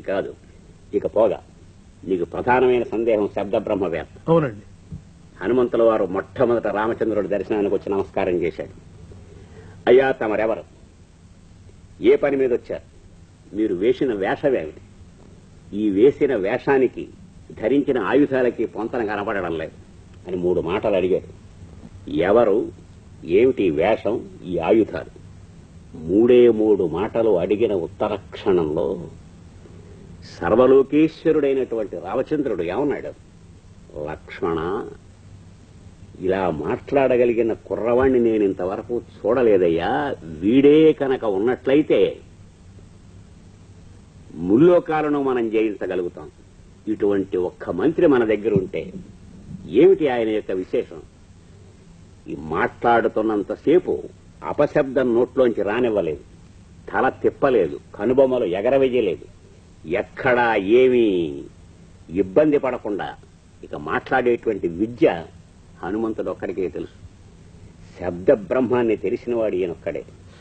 కాదు. ఇక పోగా నీకు ప్రధానమైన సందేహం శబ్ద బ్రహ్మవేత్త. అవునండి. హనుమంతుల వారు మొట్టమొదట రామచంద్రుడి దర్శనానికి వచ్చి నమస్కారం చేశాడు. అయ్యా, తమరెవరు? ఏ పని మీద వచ్చారు? మీరు వేసిన వేషమేమిటి? ఈ వేసిన వేషానికి ధరించిన ఆయుధాలకి పొంతన కనపడడం లేదు అని 3 మాటలు అడిగారు. ఎవరు, ఏమిటి వేషం, ఈ ఆయుధాలు? 3 మాటలు అడిగిన ఉత్తర క్షణంలో సర్వలోకేశ్వరుడైనటువంటి రామచంద్రుడు ఏమన్నాడు? లక్ష్మణ, ఇలా మాట్లాడగలిగిన కుర్రవాణ్ణి నేను ఇంతవరకు చూడలేదయ్యా. వీడే కనుక ఉన్నట్లయితే ముల్లోకాలను మనం జయించగలుగుతాం. ఇటువంటి ఒక్క మంత్రి మన దగ్గర ఉంటే ఏమిటి ఆయన యొక్క విశేషం? ఈ మాట్లాడుతున్నంతసేపు అపశబ్దం నోట్లోంచి రానివ్వలేదు, తల తిప్పలేదు, కనుబొమ్మలు ఎగరవేయలేదు, ఎక్కడా ఏమీ ఇబ్బంది పడకుండా ఇక మాట్లాడేటువంటి విద్య హనుమంతుడు ఒక్కడికే తెలుసు. శబ్ద బ్రహ్మాన్ని తెలిసినవాడు ఈయనొక్కడే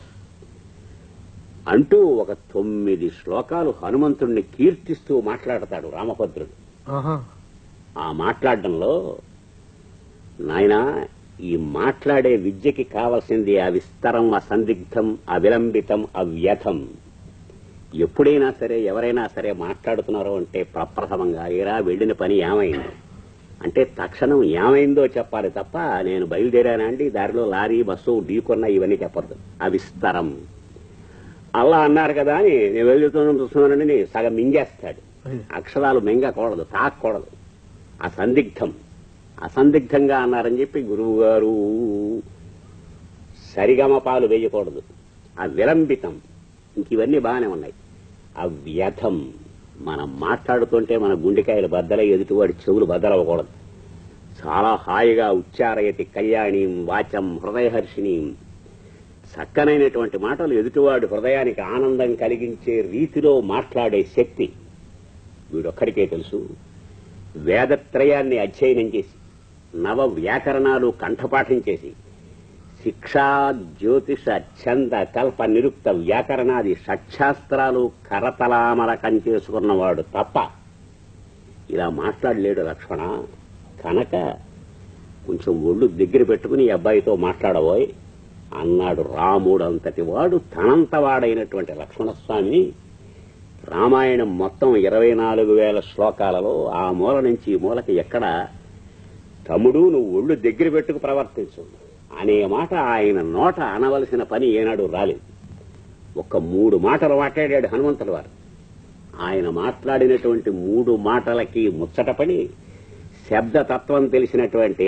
అంటూ ఒక 9 శ్లోకాలు హనుమంతుడిని కీర్తిస్తూ మాట్లాడతాడు రామభద్రుడు. ఆ మాట్లాడడంలో, నాయనా, ఈ మాట్లాడే విద్యకి కావలసింది అవిస్తరం, అసందిగ్ధం, అవిలంబితం, అవ్యథం. ఎప్పుడైనా సరే, ఎవరైనా సరే మాట్లాడుతున్నారో అంటే ప్రప్రథమంగా ఏరా వెళ్ళిన పని ఏమైంది అంటే తక్షణం ఏమైందో చెప్పాలి తప్ప నేను బయలుదేరానా అండి, దారిలో లారీ బస్సు ఢీకొన్నా ఇవన్నీ చెప్పద్దు. అవిస్తరం. అలా అన్నారు కదా అని నేను వెళ్తున్నానని సగం మింగేస్తాడు. అక్షరాలు మింగకూడదు, తాకూడదు. అసందిగ్ధం, అసందిగ్ధంగా అన్నారని చెప్పి గురువు గారు సరిగమపాలు వేయకూడదు. ఆ విలంబితం, ఇంక ఇవన్నీ బాగానే ఉన్నాయి. అవ్యథం, మనం మాట్లాడుతుంటే మన గుండెకాయలు బద్దలై ఎదుటివాడి చెవులు బద్దలవ్వకూడదు. చాలా హాయిగా ఉచ్చారయతి కళ్యాణీం వాచం హృదయహర్షిణీం, చక్కనైనటువంటి మాటలు ఎదుటివాడి హృదయానికి ఆనందం కలిగించే రీతిలో మాట్లాడే శక్తి వీడొక్కడికే తెలుసు. వేదత్రయాన్ని అధ్యయనం చేసి, నవ వ్యాకరణాలు కంఠపాఠం చేసి, శిక్షా, జ్యోతిష, ఛంద, కల్ప, నిరుక్త, వ్యాకరణాది షట్శాస్త్రాలు కరతలామలకం చేసుకున్నవాడు తప్ప ఇలా మాట్లాడలేడు లక్ష్మణ. కనుక కొంచెం ఒళ్ళు దగ్గర పెట్టుకుని ఈ అబ్బాయితో మాట్లాడబోయ్ అన్నాడు. రాముడు అంతటి వాడు, తనంతవాడైనటువంటి లక్ష్మణస్వామిని రామాయణం మొత్తం 24,000 శ్లోకాలలో ఆ మూల నుంచి ఈ మూలకి ఎక్కడ తమ్ముడు నువ్వు ఒళ్ళు దగ్గర పెట్టుకు ప్రవర్తించు అనే మాట ఆయన నోట అనవలసిన పని ఏనాడు రాలేదు. ఒక్క 3 మాటలు మాట్లాడాడు హనుమంతుల వారు. ఆయన మాట్లాడినటువంటి 3 మాటలకి ముచ్చటపడి శబ్దతత్వం తెలిసినటువంటి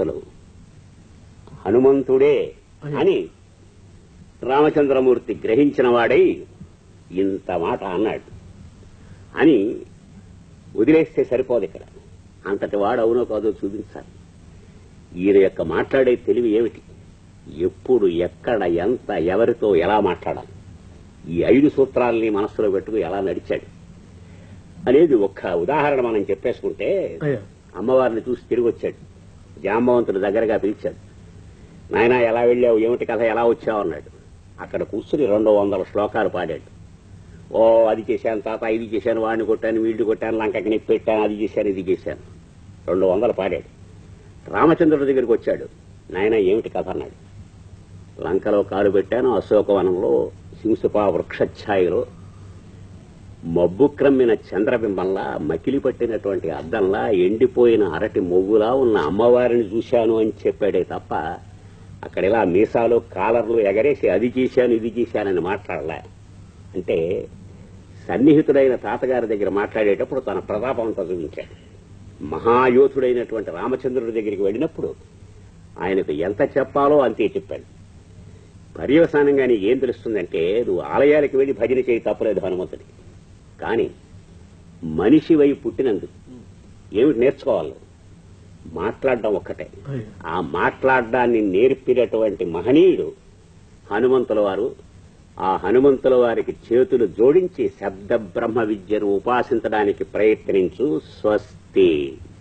హనుమంతుడే అని రామచంద్రమూర్తి గ్రహించిన వాడై ఇంత మాట అన్నాడు అని వదిలేస్తే సరిపోదు. ఇక్కడ అంతటి వాడు అవునో కాదో చూపించాలి. ఈయన యొక్క మాట్లాడే తెలివి ఏమిటి, ఎప్పుడు, ఎక్కడ, ఎంత, ఎవరితో ఎలా మాట్లాడాలి, ఈ 5 సూత్రాలని మనస్సులో పెట్టుకు ఎలా నడిచాడు అనేది ఒక్క ఉదాహరణ మనం చెప్పేసుకుంటే, అమ్మవారిని చూసి తిరిగి వచ్చాడు. జాంబవంతుడి దగ్గరగా పిలిచాడు. నాయన ఎలా వెళ్ళావు, ఏమిటి కథ, ఎలా వచ్చావు అన్నాడు. అక్కడ కూర్చుని 200 శ్లోకాలు పాడాడు. ఓ అది చేశాను తాత, ఇది చేశాను, వాడిని కొట్టాను, వీళ్ళు కొట్టాను, లంకకి నిప్పు పెట్టాను, అది చేశాను, ఇది చేశాను, 200 పాడాడు. రామచంద్రుడి దగ్గరికి వచ్చాడు. నాయన ఏమిటి కథ అన్నాడు. లంకలో కారు పెట్టాను, అశోకవనంలో సింసుపా వృక్షఛాయలో మబ్బు క్రమ్మిన చంద్రబింబంలా, మకిలి పట్టినటువంటి అద్దంలా, ఎండిపోయిన అరటి మొవ్వులా ఉన్న అమ్మవారిని చూశాను అని చెప్పాడే తప్ప అక్కడ ఇలా మీసాలు కాలర్లు ఎగరేసి అది చేశాను ఇది చేశానని మాట్లాడలే. అంటే సన్నిహితుడైన తాతగారి దగ్గర మాట్లాడేటప్పుడు తన ప్రతాపంతో చూపించాడు. మహాయోధుడైనటువంటి రామచంద్రుడి దగ్గరికి వెళ్ళినప్పుడు ఆయనకు ఎంత చెప్పాలో అంతే చెప్పాడు. పర్యవసానంగా నీకు ఏం తెలుస్తుందంటే, నువ్వు ఆలయాలకు వెళ్లి భజన చేయి, తప్పలేదు హనుమంతుడికి. కానీ మనిషి వై పుట్టినందుకు ఏమిటి నేర్చుకోవాలి? మాట్లాడడం ఒక్కటే. ఆ మాట్లాడడాన్ని నేర్పినటువంటి మహనీయుడు హనుమంతుల వారు. ఆ హనుమంతుల వారికి చేతులు జోడించి శబ్ద బ్రహ్మ విద్యను ఉపాసించడానికి ప్రయత్నించు. స్వస్తి.